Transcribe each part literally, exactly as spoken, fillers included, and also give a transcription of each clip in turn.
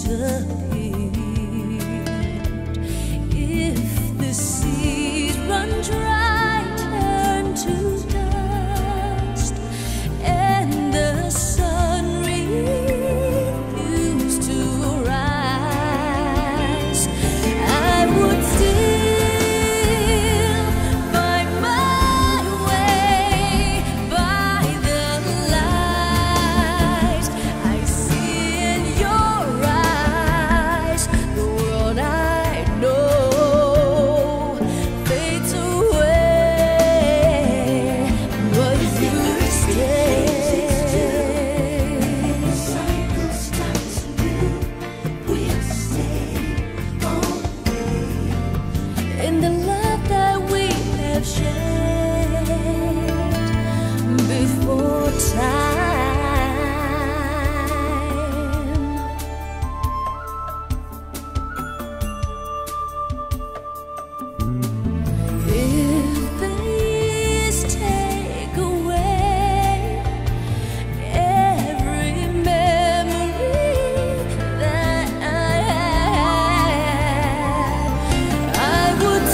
disappeared. If the seas run dry, turn to dust, and the sun refused to rise, I would still find my way by the light I see in your eyes. The world I know fades away, but you stay. The cycle starts anew. We'll stay in the love that we have shared before time. If these take away every memory that I had, I would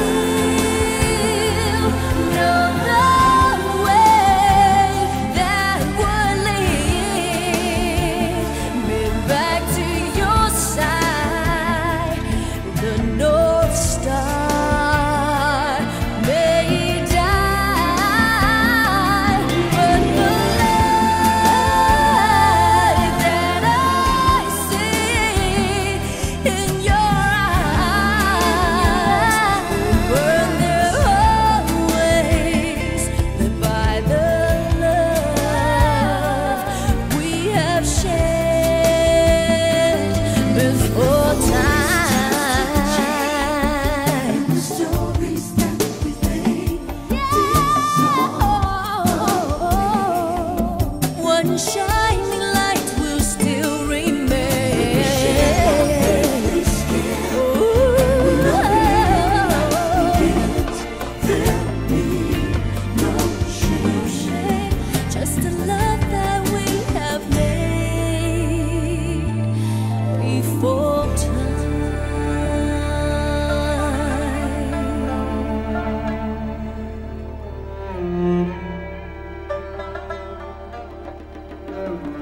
still know the way that would lead me back to your side. The North Star may die, but the light that I see in your eyes burn their always, lit by the love we have shared before time. The stories that we think, one shining light will still remain. Just the love that we have made before time. Thank you.